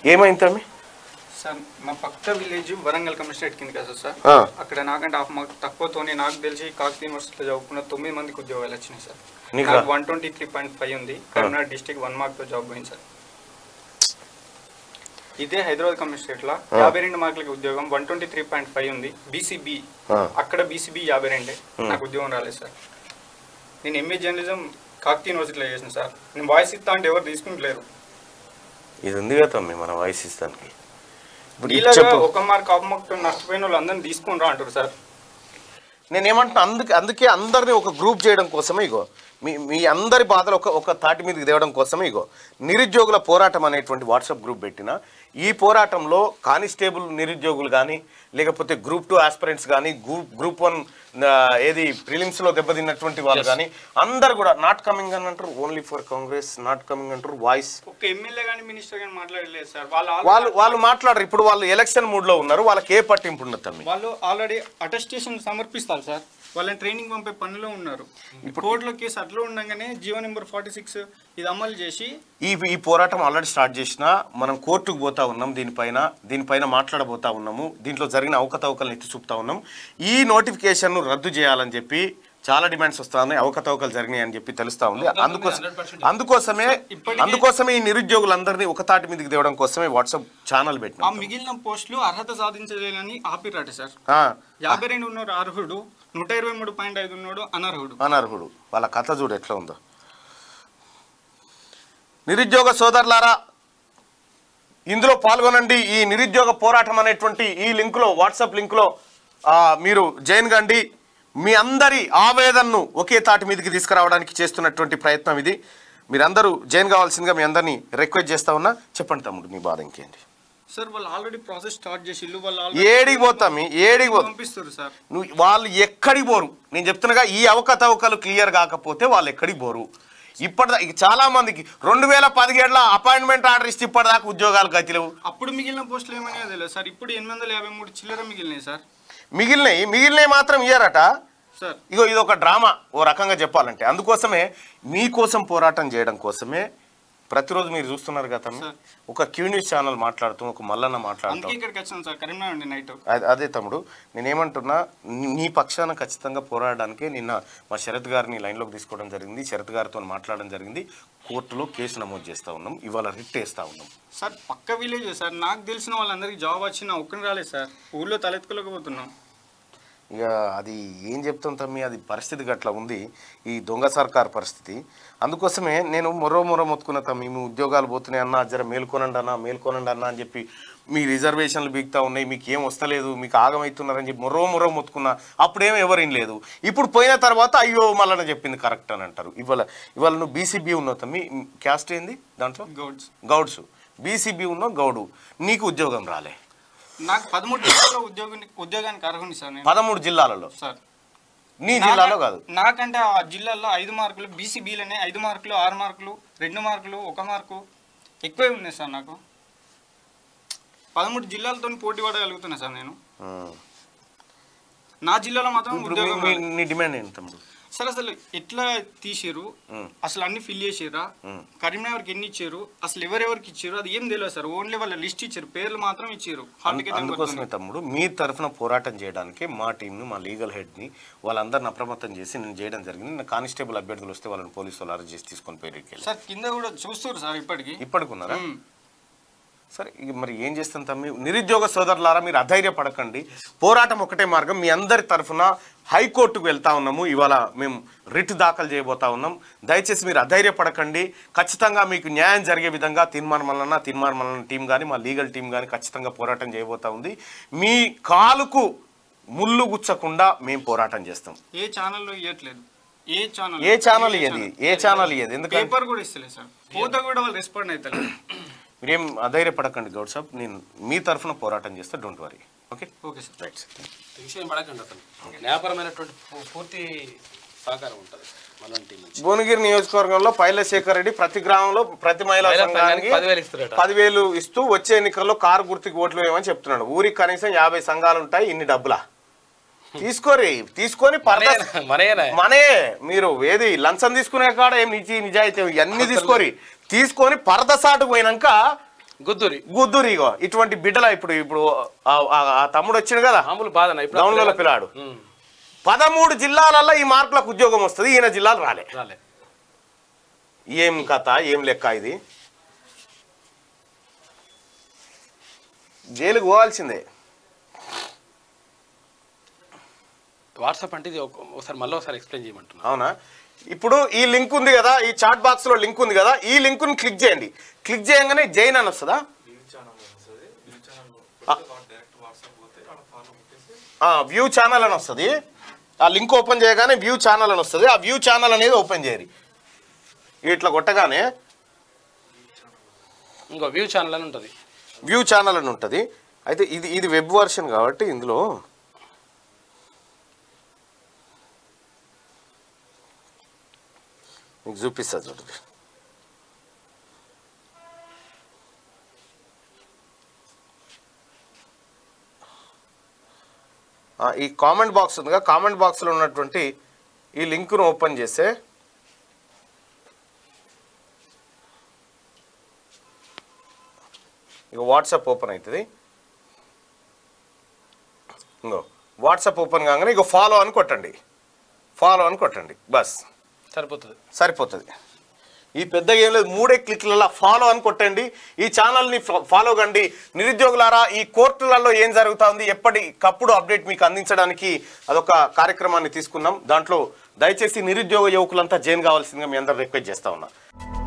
ఏమైంది తమ్మి? సార్ మా పక్క విలేజ్ వరంగల్ కమిషనరేట్ కింద కదా సార్, అక్కడ నాకంటే హాఫ్ మార్క్ తక్కువతోనే నాకు తెలిసి కాకతీయ యూనివర్సిటీలో చదువుకున్న 9 మందికి ఉద్యోగాలు వచ్చినాయి సార్. నాకు 123.5 ఉంది. కరీంనగర్ డిస్ట్రిక్ట్ 1 మార్క్తో జాబ్ పోయింది సార్. ఇదే హైదరాబాద్ కమిషనరేట్లో 52 మార్కులకి ఉద్యోగం 123.5 ఉంది. బీసీబీ అక్కడ బీసీబీ 52, నాకు ఉద్యోగం రాలేదు సార్. నేను ఎంఏ జర్నలిజం కాకతీయ యూనివర్సిటీలో చేసిన సార్. నేను వాయిస్ ఇస్తా అంటే ఎవరు తీసుకుంటలేరు. ఇది ఉంది కదా తమ్మి మన వాయిస్ ఇస్తానికి. ఒక మార్క్ హాఫ్ మార్క్ నష్టపోయిన వాళ్ళు అందరిని తీసుకుని రా అంటారు సార్. నేనేమంటున్నా, అందుకే అందరినీ ఒక గ్రూప్ చేయడం కోసమే ఇగో మీ అందరి బాధలు ఒక తాటి మీదకి తేవడం కోసమే ఇగో నిరుద్యోగుల పోరాటం అనేటువంటి వాట్సాప్ గ్రూప్ పెట్టిన. ఈ పోరాటంలో కానిస్టేబుల్ నిరుద్యోగులు కానీ, లేకపోతే గ్రూప్ 2 ఆస్పిరెంట్స్ కానీ, గ్రూప్ 1 ఏది ప్రిలిమ్స్లో దెబ్బతిన్నటువంటి వాళ్ళు కానీ అందరు కూడా నాట్ కమింగ్ అని అంటారు. Only for Congress not coming అంటారు. వాయిస్ ఒక ఎమ్మెల్యే కానీ మినిస్టర్ కానీ మాట్లాడలేదు సార్. వాళ్ళు మాట్లాడరు. ఇప్పుడు వాళ్ళు ఎలక్షన్ మూడ్లో ఉన్నారు. వాళ్ళకి ఏ పట్టింపు ఉండదు తమ్మి. వాళ్ళు ఆల్రెడీ అటెస్టేషన్ సమర్పిస్తారు సార్. వాళ్ళని ట్రైనింగ్ పంపే పనిలో ఉన్నారు. కోర్టులో కేసు అట్లా ఉండగానే జీవో నెంబర్ 46 ఇది అమలు చేసి ఈ పోరాటం ఆల్రెడీ స్టార్ట్ చేసినా మనం కోర్టుకు పోతా ఉన్నాం. దీనిపైన మాట్లాడబోతా ఉన్నాము. దీంట్లో జరిగిన అవకతవకలను ఎత్తి చూపుతా ఉన్నాం. ఈ నోటిఫికేషన్ను రద్దు చేయాలని చెప్పి చాలా డిమాండ్స్ వస్తా ఉన్నాయి. అవకతవకలు జరిగినాయి అని చెప్పి తెలుస్తా ఉంది. అందుకోసమే ఈ నిరుద్యోగులందరినీ ఒక తాటి మీదకి తేవడం కోసమే వాట్సాప్ ఛానల్ పెట్టిన. మిగిలిన పోస్టులు అర్హత సాధించలేని ఆపిరాట సార్. 52 ఉన్నాడు అర్హుడు, 123.5 ఉన్నాడు అనర్హుడు. వాళ్ళ కథ చూడు ఎట్లా ఉందో. నిరుద్యోగ సోదరులారా, ఇందులో పాల్గొనండి. ఈ నిరుద్యోగ పోరాటం అనేటువంటి ఈ లింకులో, వాట్సాప్ లింకులో మీరు జాయిన్ కండి. మీ అందరి ఆవేదనను ఒకే తాటి మీదకి తీసుకురావడానికి చేస్తున్నటువంటి ప్రయత్నం ఇది. మీరందరూ జాయిన్ కావాల్సిందిగా మీ అందరినీ రిక్వెస్ట్ చేస్తా ఉన్నా. చెప్పండి తమ్ముడు, మీ బాధ ఇంకేంటి? సార్ వాళ్ళు ఆల్రెడీ ప్రాసెస్ స్టార్ట్ చేసి ఏడికి పోతామి పంపిస్తారు సార్. వాళ్ళు ఎక్కడికి పోరు. నేను చెప్తున్నాగా, ఈ అవకతవకలు క్లియర్ కాకపోతే వాళ్ళు ఎక్కడికి పోరు. ఇప్పటిదాకా చాలా మందికి 2017లో అపాయింట్మెంట్ ఆర్డర్ ఇస్తే ఇప్పటిదాకా ఉద్యోగాలు గతిలేవు. అప్పుడు మిగిలిన పోస్టులు ఏమనేది తెలియదు సార్. ఇప్పుడు 853 చిల్లర మిగిలినాయి సార్. మిగిలినవి మాత్రం ఇయ్యారట సార్. ఇగో ఇది ఒక డ్రామా ఓ రకంగా చెప్పాలంటే. అందుకోసమే మీకోసం పోరాటం చేయడం కోసమే ప్రతిరోజు మీరు చూస్తున్నారు కదా, ఒక క్యూ న్యూస్ ఛానల్ మాట్లాడుతూ, ఒక మల్లన్న మాట్లాడుతూ. అదే తమ్ముడు, నేనేమంటున్నా, నీ పక్షాన ఖచ్చితంగా పోరాడడానికే నిన్న మా శరత్ గారిని లైన్లోకి తీసుకోవడం జరిగింది. శరత్ గారితో మాట్లాడడం జరిగింది. కోర్టులో కేసు నమోదు చేస్తూ ఉన్నాం. ఇవాళ రిట్ వేస్తూ ఉన్నాం సార్. పక్క విలేజ్ సార్. నాకు తెలిసిన వాళ్ళందరికీ జాబ్ వచ్చినా ఒక్కని రాలేదు సార్. ఊళ్ళో తలెత్తుకోలేకపోతున్నాం. ఇక అది ఏం చెప్తాం తమ్మి, అది పరిస్థితి గట్లా ఉంది, ఈ దొంగ సర్కార్ పరిస్థితి. అందుకోసమే నేను మొర్రో మొత్తుకున్న తమ్మి, మీ ఉద్యోగాలు పోతున్నాయి అన్న, జర మేల్కొనండి అన్న అని చెప్పి, మీ రిజర్వేషన్లు బిగుతా ఉన్నాయి, మీకు ఏం వస్తలేదు, మీకు ఆగమవుతున్నారని చెప్పి మొర్రో మొత్తుకున్నా. అప్పుడేమో ఎవరేం లేదు. ఇప్పుడు పోయిన తర్వాత అయ్యో మళ్ళీ చెప్పింది కరెక్ట్ అని అంటారు. ఇవాళ నువ్వు బీసీబీ ఉన్నావు తమ్మి. క్యాస్ట్ ఏంది దాంట్లో? గౌడ్స్. బీసీబీ ఉన్నావు, గౌడు. నీకు ఉద్యోగం రాలే. నాకు 13 జిల్లాల్లో ఉద్యోగానికి అర్హుని సార్. 13 జిల్లాలలో సార్. నీ జిల్లాలో కాదు. నాకంటే ఆ జిల్లాల్లో 5 మార్కులు, బీసీబీలోనే 5 మార్కులు, 6 మార్కులు, 2 మార్కులు, 1 మార్కు ఎక్కువే ఉన్నాయి సార్. నాకు 13 జిల్లాలతో పోటీ పడగలుగుతున్నా సార్ నేను. నా జిల్లాలో మాత్రం ఉద్యోగం. నీ డిమాండ్ ఏంటి తమ్ముడు? సార్ అసలు ఎట్లా తీసారు, అసలు అన్ని ఫిల్ చేసారా, కరీంనగర్కి ఎన్ని ఇచ్చారు, అసలు ఎవరెవరికి ఇచ్చారు, అది ఏం తెలియదు సార్. ఓన్లీ వాళ్ళ లిస్ట్ ఇచ్చారు, పేర్లు మాత్రం ఇచ్చారు. అందుకోసమే తమ్ముడు, మీ తరఫున పోరాటం చేయడానికి మా టీంను, మా లీగల్ హెడ్ని వాళ్ళందరిని అప్రమత్తం చేసి నేను చేయడం జరిగింది. నేను కానిస్టేబుల్ అభ్యర్థులు వస్తే వాళ్ళని పోలీసు వాళ్ళు అరెస్ట్ చేసి తీసుకొని పోయి సార్. కింద కూడా చూస్తారు సార్. ఇప్పటికున్నారా? సరే, మరి ఏం చేస్తాం తమ్మి? నిరుద్యోగ సోదరులారా, మీరు అధైర్యపడకండి. పోరాటం ఒకటే మార్గం. మీ అందరి తరఫున హైకోర్టుకు వెళ్తా ఉన్నాము. ఇవాళ మేము రిట్ దాఖలు చేయబోతా ఉన్నాం. దయచేసి మీరు అధైర్యపడకండి. ఖచ్చితంగా మీకు న్యాయం జరిగే విధంగా తీర్మానం మల్లన్న టీం కానీ, మా లీగల్ టీం కానీ ఖచ్చితంగా పోరాటం చేయబోతా ఉంది. మీ కాలుకు ముళ్ళు గుచ్చకుండా మేము పోరాటం చేస్తాం. ఏ ఛానల్లో ఇవ్వట్లేదు. ఏ ఛానల్ ఇయ్యదు. ఎందుకంటే పేపర్ కూడా ఇస్తలేదు సార్. పోతా కూడా వాళ్ళు రెస్పాండ్ అవుతారు. మీరేం అధైర్యపడకండి గౌడ్ సాబ్. నేను మీ తరఫున పోరాటం చేస్తే don't worry. Okay sir. Right sir. విషయం పడకండి. అతను న్యాయపరమైనటువంటి పూర్తి సహకారం ఉంటుంది. భువనగిరి నియోజకవర్గంలో పైలశేఖర్ రెడ్డి ప్రతి గ్రామంలో ప్రతి మహిళా సంఘానికి 10,000 ఇస్తూ వచ్చే ఎన్నికల్లో కారు గుర్తుకి ఓట్లు వేయమని చెప్తున్నాడు. ఊరికి కనీసం 50 సంఘాలు ఉంటాయి. ఇన్ని డబ్బులా తీసుకొని మనే మీరు ఏది లంచం తీసుకునే కాడ ఏం నిజాయితీ ఇవన్నీ తీసుకొని పరదసాటుకు పోయినాక గుద్దూరి ఇగో ఇటువంటి బిడ్డల ఇప్పుడు ఆ తమ్ముడు వచ్చిండు కదా మామూలు బాధ డౌన్లో పిల్లాడు 13 జిల్లాలలో ఈ మార్కులకు ఉద్యోగం వస్తుంది, ఈయన జిల్లాలు రాలే. ఏం కథ, ఏం లెక్క ఇది? జైలుకు పోవాల్సిందే. వాట్సాప్ అంటే ఇది ఒకసారి మళ్ళీ ఒకసారి ఎక్స్ప్లెయిన్ చేయమంటున్నా. అవునా? ఇప్పుడు ఈ లింక్ ఉంది కదా, ఈ చాట్ బాక్స్ లో లింక్ ఉంది కదా, ఈ లింక్ ని క్లిక్ చేయండి. క్లిక్ చేయగానే జైన్ అని వస్తుందా? వ్యూ ఛానల్ అని వస్తుంది. ఆ లింక్ ఓపెన్ చేయగానే వ్యూ ఛానల్ అని వస్తుంది. ఆ వ్యూ ఛానల్ అనేది ఓపెన్ చేయరు. ఇట్లా కొట్టగానే ఇంకో వ్యూ ఛానల్ అని ఉంటుంది. వ్యూ ఛానల్ అని ఉంటుంది. అయితే ఇది వెబ్ వర్షన్ కాబట్టి ఇందులో మీకు చూపిస్తా చూడండి. ఈ కామెంట్ బాక్స్ ఉందిగా, కామెంట్ బాక్స్లో ఉన్నటువంటి ఈ లింక్ను ఓపెన్ చేస్తే ఇక వాట్సాప్ ఓపెన్ అవుతుంది. ఇంకో వాట్సాప్ ఓపెన్ కాగానే ఇక ఫాలో అని కొట్టండి. ఫాలో అని కొట్టండి, బస్ సరిపోతుంది. ఈ పెద్ద ఏం లేదు, 3 క్లిక్లలో ఫాలో అని కొట్టండి. ఈ ఛానల్ని ఫాలో కండి. నిరుద్యోగులారా, ఈ కోర్టులలో ఏం జరుగుతుంది ఎప్పటికప్పుడు అప్డేట్ మీకు అందించడానికి అదొక కార్యక్రమాన్ని తీసుకున్నాం. దాంట్లో దయచేసి నిరుద్యోగ యువకులంతా జాయిన్ కావాల్సిందిగా మీ అందరూ రిక్వెస్ట్ చేస్తా ఉన్నా.